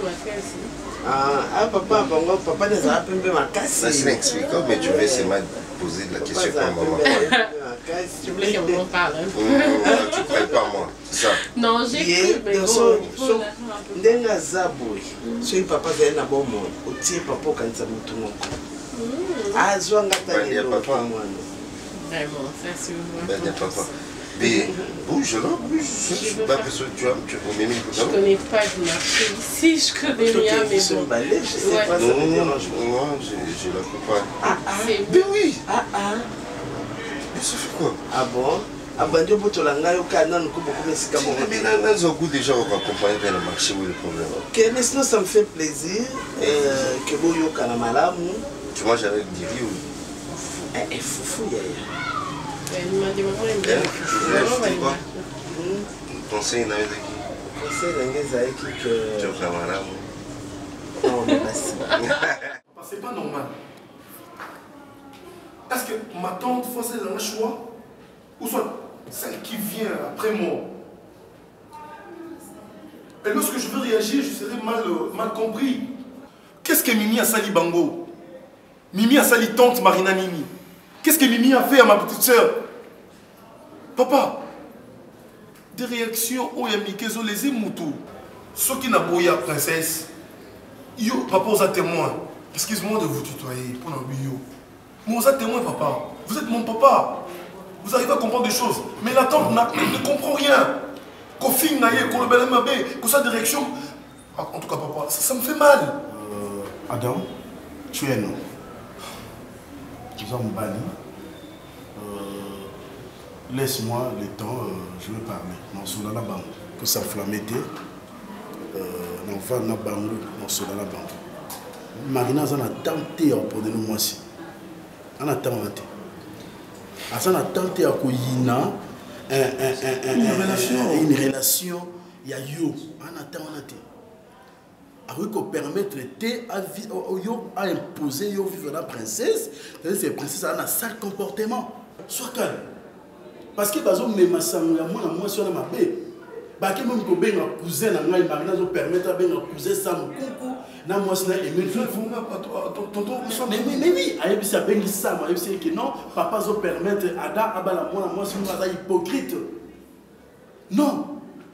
Ah, papa, papa, papa ne va pas me makasi. Ça c'est expliqué, mais tu veux seulement poser la question à maman. Tu voulais que maman parle. Tu ne crois pas moi, c'est ça? Non, j'ai cru, mais bon, il faut ndenga zaboy. Si papa vient na bon monde, o tie papa kanza mutu moko. Ah, zo ngata ni papa mwana. Vraiment, ça c'est vrai. Ben papa. Mais bouge là, bouge. Je suis pas besoin tu as tu connais même je connais pas le marché ici, je connais rien mais bon. Je sais pas ça me dérange. Moi, je la comprends. Ah ah. Mais oui. Ah ah. Mais ça fait quoi? Ah bon? Ah ben Dieu boto langa yo kana nko beaucoup mais c'est comme mais là là zo goût déjà on va comprendre vers le marché où est le problème. OK, mais sinon ça me fait plaisir euh que bo yo kana malamu. Tu manges avec du riz ou eh foufou yaya. Elle m'a dit maman elle me dit quoi? Conseil na qui? Conseil na qui que tu vas malade. Non, mais pas c'est pas normal. Est-ce que ma tante faut c'est un choix ou soit celle qui vient après moi? Et lorsque je veux réagir, je serai mal, mal compris. Qu'est-ce que Mimi a sali Bango? Mimi a sali tante Marina Mimi. Qu'est-ce que Mimi a fait à ma petite soeur? Papa, des réactions où il y a Mikezo les émoutou. Ceux qui n'ont pas eu la princesse, yo, papa, vous êtes témoin. Excuse-moi de vous tutoyer pour l'embio. Mais vous êtes témoin, papa. Vous êtes mon papa. Vous arrivez à comprendre des choses. Mais la tante ne comprend rien. Qu'on filme, qu'on le bel mabé, qu'on soit des réactions. En tout cas, papa, ça, ça me fait mal. Euh, Adam, tu es non. Nous sommes bannis. Euh, Laisse-moi le temps, euh, je vais parler. Non, sur la banque. Que ça flamme été. Non, va na banque, non, sur la banque. Marina, on a tenté pour nous moi aussi. On a tenté. On a tenté à Koyina une relation. Une relation. Il y a yo. On a tenté. Avec qu'on permettre à imposer yo vivre la princesse, c'est princesse a un sale comportement. Sois calme. Parce que bazo même ça moi moi sur ma bé. Ba ke même ko ben cousin na ngai Marina zo permettre ben cousin ça me concours na moi c'est aimer faire vous tonton mais mais oui ayebi ça ben ça ayebi c'est que non papa zo permettre ada abala moi moi c'est moi hypocrite. Non.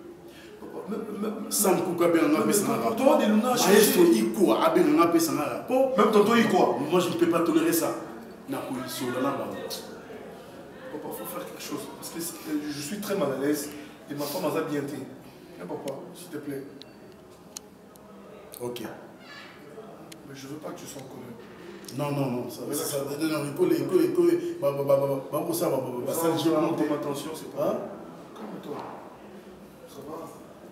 Sam kuka ben nga pesa na rapport de luna maestro iko aben nga pesa na rapport même tonton iko moi je ne peux pas tolérer ça na ko sur la là papa faut faire quelque chose parce que je suis très mal à l'aise et ma femme a bien été hein papa s'il te plaît. OK mais je veux pas que tu sois en colère. Non non non ça ça ça non il faut les il bah bah bah bah pour ça bah bah ça je vraiment ton attention c'est pas calme-toi ça va.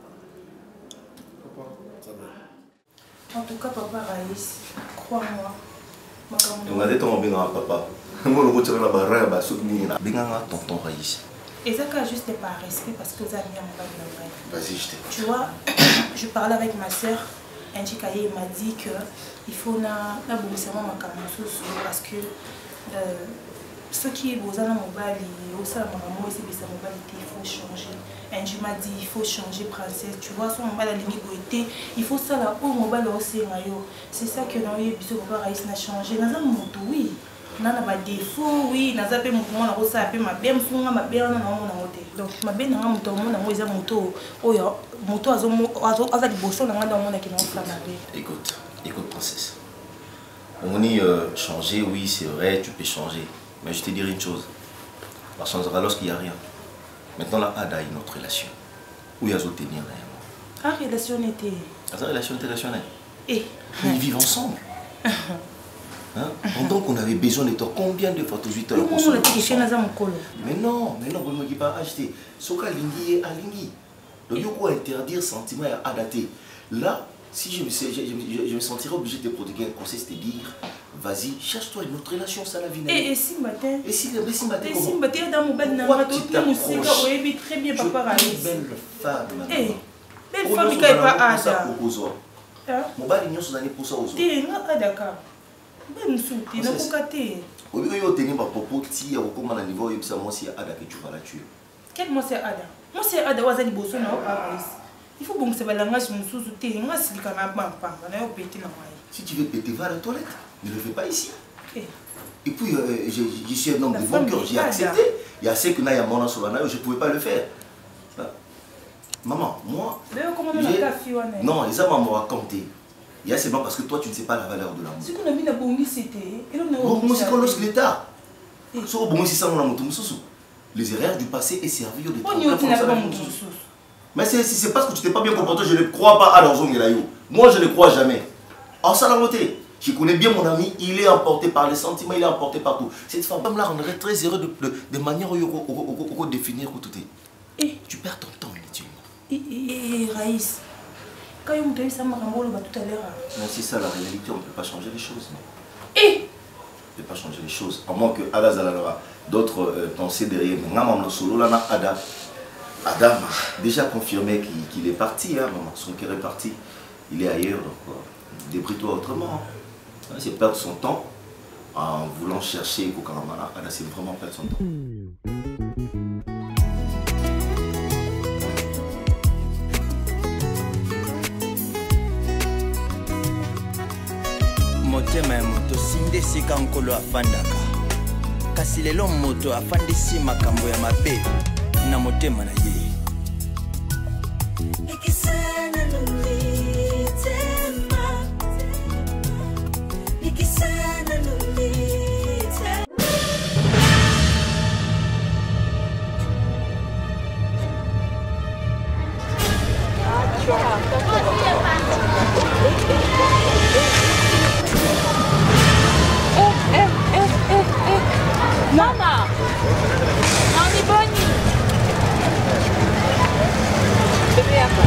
En tout cas, papa Raïs, crois-moi. On a dit ton bien papa. Moi le retour là bas rêve à soutenir là. Bien à tonton Raïs. Et ça, juste par respect, parce que vous avez mis en bas de la Vas-y, je t'écoute. Tu vois, je parlais avec ma soeur, un Chikaye m'a dit qu'il faut na na boussement ma camouflage parce que ce qui est beau dans mon bal, au sein de mon c'est que ça il faut changer. Un tu m'a dit il faut changer princesse. Tu vois, son bal la limite beauté, il faut ça là pour mon bal aussi maillot. C'est ça que dans les bisous papa Raïs n'a changé. Dans un moto oui. Dans un défaut oui, dans un peu mouvement na rosa peu ma bien funga ma bien na mon moto. Donc ma bien na moto mon na moza moto oyo moto azo azo azo di bosso na nganda mon qui na flamme. Écoute, écoute princesse. On est euh, changé, oui c'est vrai, tu peux changer. Mais je te dirai une chose. Ça changera lorsqu'il n'y a rien. Maintenant là, Ada a une autre relation. Où il y a d'autres tenir là. Ah, relation était. Ah, relation était relationnelle. Et ils vivent ensemble. Hein? Pendant qu'on avait besoin de toi, combien de fois tu as vu ton console? Mais non, mais non, vous ne pouvez pas acheter. Soka lingi et alingi. Donc il faut interdire sentiment et adapter. Là, si je me, je, je, je me sentirais obligé de te prodiguer un conseil, c'est de dire, vas-y, cherche-toi une autre relation, ça la vie. Et si matin? Et si matin? Et si matin dans mon bas de pourquoi tu t'approches? Très bien, papa Raïs. Belle femme. Eh, belle femme qui n'est pas Ada. Mon bas d'union sous année pour ça aux autres. T'es un Adaka. Ben souti, n'a pas caté. Au lieu de tenir ma propos, si au comment à niveau, il moi c'est Ada que tu vas la tuer. Quel moi c'est Ada? Moi c'est Ada, vous avez besoin de Raïs. Il faut que ça langage mon sous terre, moi si quand même pas pas, on a pété dans moi. Si tu veux péter, va à la toilette. Ne le fais pas ici. Okay. Et puis euh, je, je suis un homme de bon cœur, j'ai accepté. Il y a ce que n'a mon sur la je ne pouvais pas le faire. Là. Maman, moi. Non, les hommes m'ont raconté. Il y a seulement parce que toi tu ne sais pas la valeur de l'amour. Si on a mis la bonne c'était. Bon, moi c'est quand l'État. So bon si ça on a monté les erreurs du passé et servir de temps. Mais si c'est parce que tu t'es pas bien comporté, je ne crois pas à l'orzo Ngelayo. Moi, je ne crois jamais. En salamoté, je connais bien mon ami, il est emporté par les sentiments, il est emporté partout. Cette femme-là rendrait très heureux de, de, de manière où définir tout est. Tu perds ton temps inutilement. Et Raïs, quand il me dit ça, tout à l'heure. C'est ça la réalité, on ne peut pas changer les choses. Et on ne peut pas changer les choses. À moins que Ada Zalalora, d'autres euh, pensées derrière. Mais Namam Solo, là, Ada. Adam a déjà confirmé qu'il qu'il est parti, hein, maman. Son cœur est parti, il est ailleurs, donc euh, débrouille-toi autrement. Hein. C'est perdre son temps en voulant chercher Kokaramana. Ada, c'est vraiment perdre son temps. motema ya moto sinde sika nkolo afandaka kasi lelo moto afandisi makambo ya mabe na motema na ye. Mama, non mi boni. Bébé apa?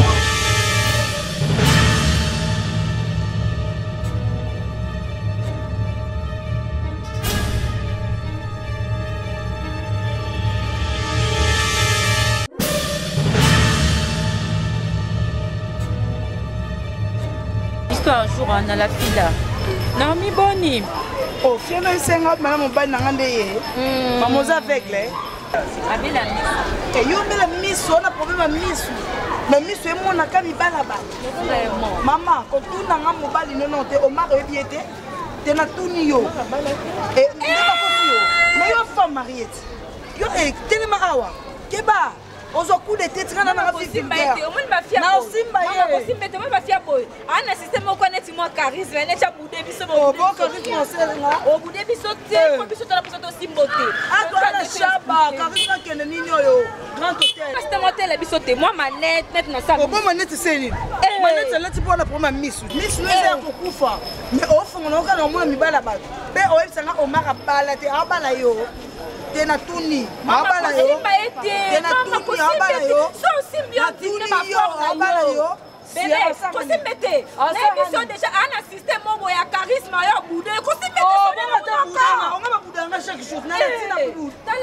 Histoire un jour on a la fille là. Non mi boni. Oh, fiona isenga mana mobali nanga ndeye. Maman oza aveugle. Abela miso. Et yo mbela miso na problème ya miso. Mais miso emonaka mibala ba. Maman, ko tuna nga mobali nono te o mari oyebi ete. Te na tuni yo. Et ndeba ko yo. Mais yo femme mariée. Yo e telema awa. Keba. Ozo coup de tête na na fille mbaite o moni bafia na simba ye mama ko simbete mo bafia boy ana système ko neti mo charisme ne cha bude biso bo bo charisme selenga o bude biso te ko biso tala biso to simbote a to na shaba charisme kene nini oyo grand hôtel système hôtel biso te moi manette net na sa o bo manette seni manette leti pona pour ma misu misu no za ko kufa mais o fongo no kana mo mibala ba be o ebisanga o mara bala te abala yo tena tuni abala yo tena tuni abala yo son symbiotique ne ma forme abala yo bébé ko simbete na émission déjà un système mo ya charisme ya boudé ko simbete oh bon ta boudé on va boudé nga chaque chose na tina boudé tala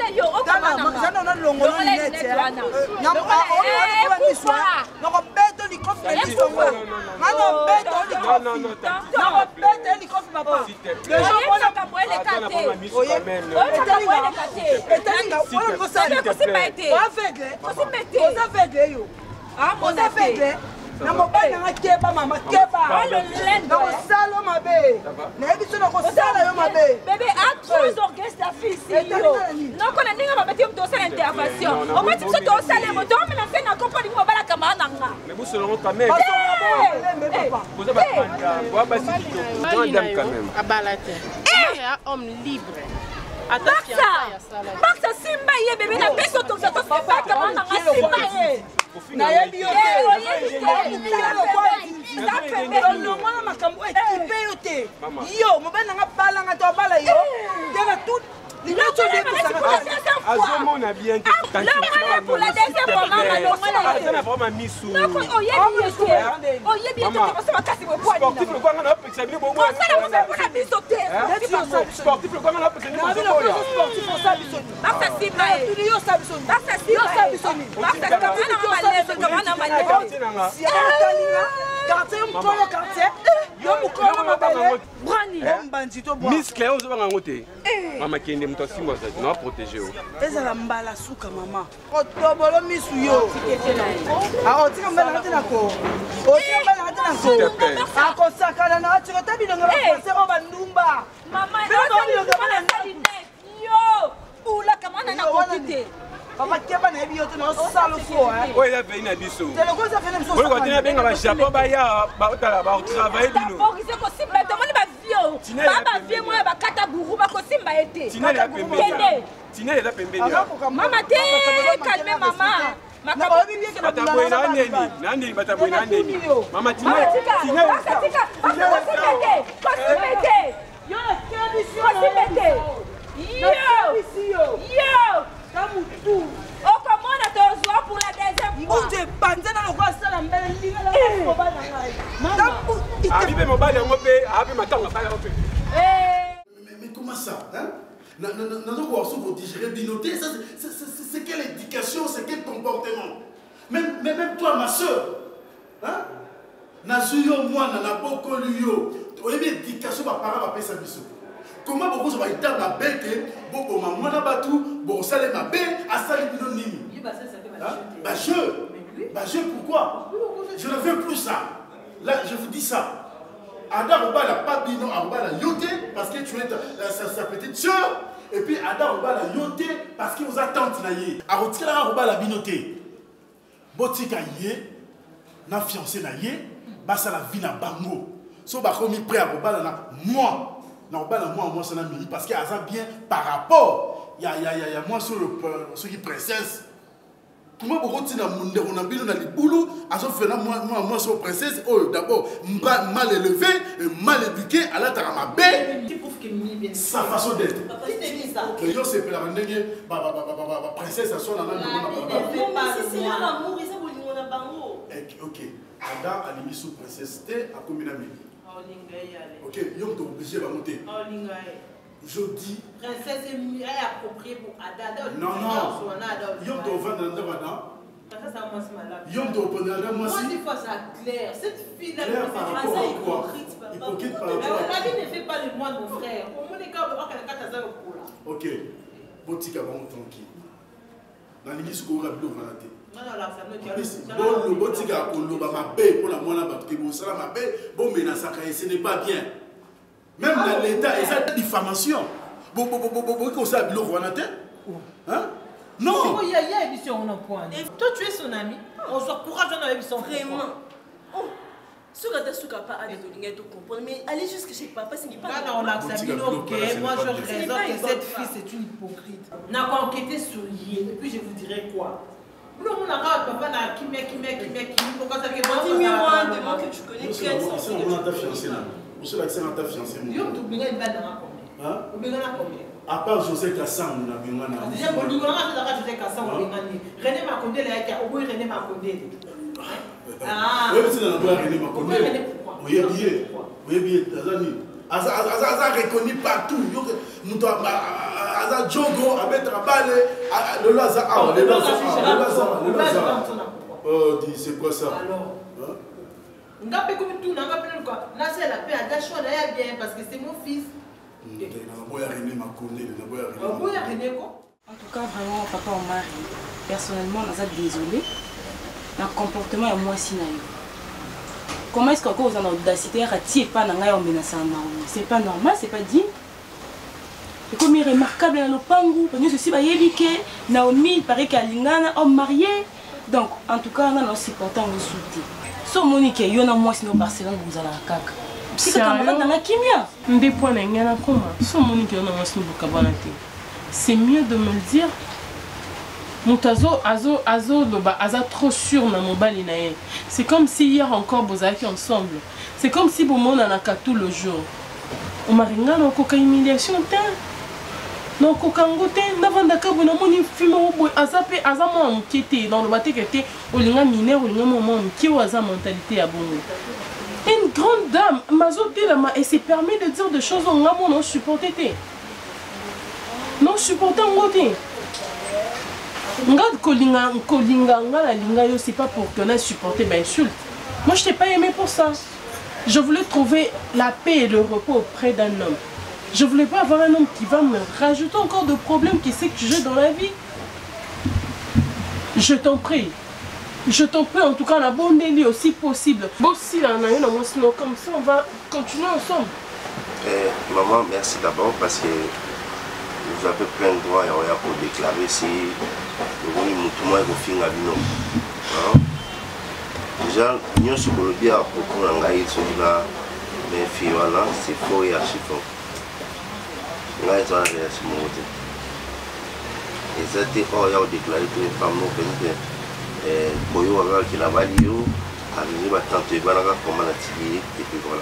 te yo okamana zana na longo na net wana na na miswa na ko beto li kofi na misongo ngana beto li kofi na ko beto li kofi papa déjà bona ka boele kate oye etali boele kate etali na wala ko sa ko si paete ko aveugle ko si pete ko aveugle yo ah mo aveugle na mobali nanga keba mama keba na kosala mabe nayebi so na kosala yo mabe bébé a trois orgasmes ta fille si yo nokona ndinga babeti yo tosala intervention omati biso tosala mo tomela mpe na kompani mobala kama nanga mais vous selon quand même vous avez pas pas si kitoko madame quand même abalate ya homme libre Maxa Maxa simba ye bébé na peso to to papa kama nanga simba ye na yebi yo longwana makambo ekipe yo te yo mobali nanga balanga to bala yo tena tout azomona bien te pour la deuxième fois mama longwana vraiment misu oyebi te parce que kasi bo kwa sportif le kwanga na pekisa bino bo mwa na biso te sportif le kwanga na pekisa bino bo sportif on sabi soni Maxa simba ye tu yo sabi soni Maxa simba ye Maxa kama na malebe kama na malebe si akalinga quartier mukolo quartier yo mukolo mabele brani mbandi to bwa miskle ozo banga ngote mama kende mto simba za na protéger o ezala mbala suka mama otobolo misu yo ah otika mbala tena ko otika mbala tena ko akosakala na atiko tabilonga ba français o bandumba mama yo ula kama na kokite papa keba na yebi yo te na salo fo hein oyo eza veille na biso tele ko za fene biso oyo ko tena benga ba japon ba ya ba otala ba travailler bino pour que ko simba to moni ba vio ba ba vie mo ba kata guru ba ko simba ete tinele ya pembeni tinele ya pembeni mama te calme mama bataboy na neni na neni bataboy na neni mama tinele tinele tika tika kosimete kosimete yo kosimete yo yo kamutu okomona tozwa pour la deuxième fois ute panzana lokwa sala mbele linga la mobali ngai abibe mobali yango pe abi matanga baya ope mais comment ça hein na na na na ko so ko digérer binoter ça c'est c'est quelle éducation c'est quel comportement même même toi ma sœur hein na suyo mwana na bokolo yo oyebi éducation ba parents ba pesa biso. Comment beaucoup sont été dans la bête, beaucoup maman na batu, beaucoup salé ma bête, à salé bino nini. Bah je, bah je pourquoi? Je ne veux plus ça. Là je vous dis ça. Ada Oba la pas bino, Oba la yoté parce que tu es sa, sa petite soeur. Et puis Ada Oba la yoté parce que vous attendez na yé. Arotika Oba la binoté. Botika yé, na fiancé na yé, bah ça la vie na bango. So ba komi prêt à Oba na moi. Non, ben moi, moi, ça n'a mis parce qu'il y a ça bien par rapport. Il y a, il y a, il y a moi sur le ce qui princesse. Comment beaucoup de monde on a bien dans les boulots, à ce fait là moi, moi, moi sur princesse. Oh, d'abord mal élevé, mal éduqué, à la tarama belle. Sa façon d'être. Que yo c'est la nègre, bah bah bah bah bah princesse à son âme. C'est l'amour, ils ont voulu mon abango. Ok, Ada a mis sous princesse T à combien d'années? Ok, yom t'es obligé de monter. Je dis. Princesse est appropriée pour Ada. Non, non. Yom t'es au vent d'un d'Ada. Yom t'es au vent d'un d'Ada. Moi, il faut ça clair. Cette fille-là, clair par rapport à quoi? Hypocrite par rapport à quoi? La vie ne fait pas le moine, mon frère. Au moins, les gars, on va faire un coup là. Ok. Botika, bon, tranquille. Dans l'église, on va le faire. Non, non, là, ça me dit. Bon, le botika, on va ma paix pour la moine, bon, ça ma paix. Bon, mais ce n'est pas bien. Même dans l'État, il y a une diffamation. Bon, bon, bon, bon, bon, bon, ça, le roi hein? Non! Il y a une émission, on en point. Et toi, tu es son ami. On se courage dans l'émission. Vraiment. Oh! Ce que tu n'as pas à de comprendre, mais allez jusque chez papa, ce n'est pas. Non, non, on a accepté. Ok, moi je raisonne que cette fille c'est une hypocrite. N'a pas enquêté sur Yé, et puis je vous dirai quoi? Nous, on a papa n'a qui met, qui met, qui met, qui met. Pourquoi ça fait moi? Dis-moi, demande que tu connais quelle sorte de. On a ta fiancée là. On se l'accès à ta fiancée. Yo, tu oublies une balle dans la combien? Hein? Oublies dans la combien? À part José Kassan, on a bien gagné. Déjà, on lui a fait José Kassan, on a gagné. René Makonde, il y a au moins René Makonde. Ah! Oui, mais c'est dans la boîte René Makonde. Oui, bien. Oui, bien. aza reconnu partout moto aza jogo abetaka bale lelo aza awa lelo aza oh dis c'est quoi ça nga pe comme tout nga pe quoi na c'est la paix à choix là bien parce que c'est mon fils na boya René Makonde na boya René boya René quoi. En tout cas, vraiment, papa Omar, personnellement, on est désolé. Le comportement est moi aussi. Comment est-ce qu'on a l'audacité de tirer pas dans la c'est pas normal, c'est pas digne. Et comme il est remarquable dans le pangou, parce que ceci va éviter, Naomi, il paraît qu'elle est un homme marié. Donc, en tout cas, on a aussi important de soutenir. So Monique, il y a moi sinon Barcelone, vous allez à caca. C'est camarade dans la kimia. Des points, il y a comment? So Monique, il y a moi sinon Bocabonate. C'est mieux de me le dire. Moutazo, azo, azo, loba, aza trop sûr na mobile nae. C'est comme si hier encore vous étiez ensemble. C'est comme si vous m'en avez tout le jour. On m'a ringa na koka humiliation te. Na koka ngote, na vandaka bona moni film obo azape azamo amkete dans le baté que te olinga mineur olinga moment qui waza mentalité ya bongo. Une grande dame, mazo te la ma et se permet de dire des choses on ngamo non supporter te. Non supporter ngote. Regarde Kolinga, Kolinga, Linga, c'est pas pour qu'on ait supporté ma insulte. Moi, je t'ai pas aimé pour ça. Je voulais trouver la paix et le repos auprès d'un homme. Je voulais pas avoir un homme qui va me rajouter encore de problèmes qui sait que j'ai dans la vie. Je t'en prie. Je t'en prie, en tout cas, la bonne délit aussi possible. Bon, si là, on a une sinon comme ça, on va continuer ensemble. Eh, maman, merci d'abord parce que vous avez plein de droits pour déclarer si vous voulez tout le monde au fin déjà, nous sommes le bien pour qu'on ait mais filles c'est faux et archi faux. Nous avons une réaction. Et ça été hors et déclaré que les femmes n'ont pas de Koyo qui n'a pas lieu, arriver à tenter de voir comment la tirer et puis voilà.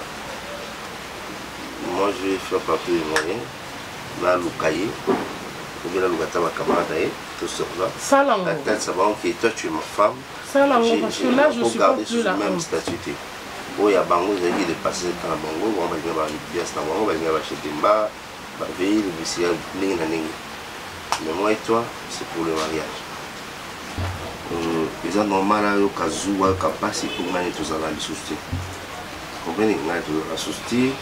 Moi je vais faire partie des moyens. Là, le cahier, ou bien le gâteau à camarade, tout ça là. La tête, ça va, ok, toi tu es ma femme. Ça là, parce que là, je suis pas plus là. Même statut. Bon, il y a Bango, vous avez dépassé le temps à Bango, on va venir voir les pièces, on va venir acheter des bas, on va venir le vicier, ling na ling. Mais moi et toi, c'est pour le mariage. Les gens normal là, au cas où, au cas pas, c'est pour gagner tout ça là, les soucis. Vous comprenez, on a tout à soucier.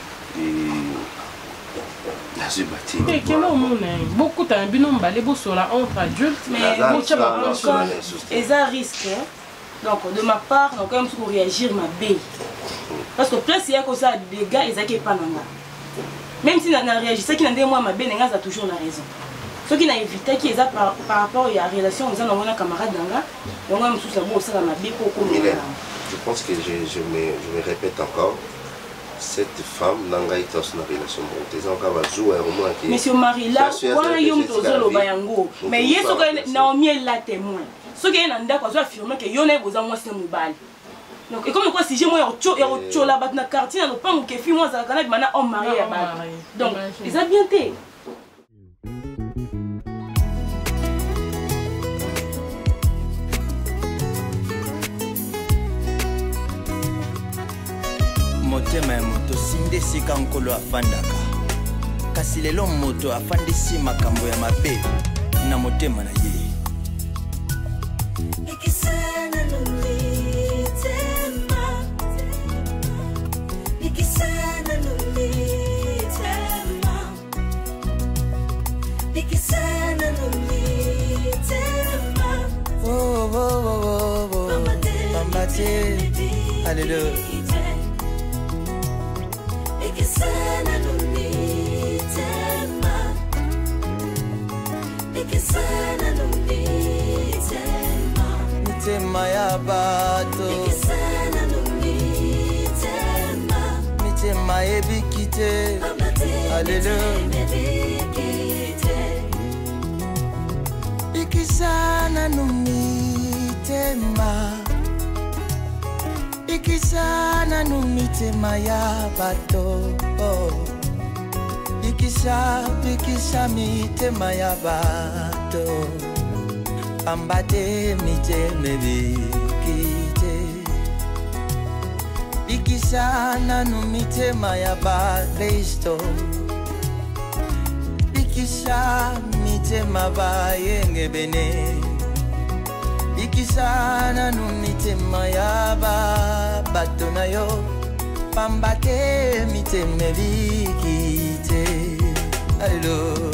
Et quel homme beaucoup de binômes entre adultes, mais et ça risque. Donc de ma part, donc quand même réagir ma belle. Parce que plus il y a que ça des gars, ils n'ont pas nanga. Même si on a réagi, c'est qu'il y a moi ma belle, a toujours la raison. Ce qui n'a évité qu'ils a par rapport à la relation, ils ont un camarade nanga, donc même sous sa bourse, ça ma belle pour Mylène, je pense que je, je, me, je me répète encore. Cette femme n'a pas été dans une relation. Monsieur Marie, là, on a eu un tozo le bayango. Mais il y a ce que Naomi est là témoin. Ce qui est un d'accord, soit affirmé que Yone vous a moi c'est mobile. Donc et comme quoi si j'ai moi autre autre là bas dans quartier dans le pan que fi moi ça canal maintenant homme marié à bas. Donc ils a bien été. motema ya moto sinde esika nkolo afandaka kasi lelo moto afandisi makambo ya mabe na motema na ye oh, oh, oh, oh, oh. Bambate, alléluia. Ikisana numitema Ikisana numitema Mitema ya bato Ikisana numitema Mitema ebikite Alléluia Ikisana numitema Ikisana numitema ya bato Ikisa, ikisa mitema ya bato Ambate miteme bikite Ikisa bikisa nanu mitema ya bakristo bikisa mitema bayenge bene bikisa nanu mitema ya bato na yo pamba te miteme bikite allo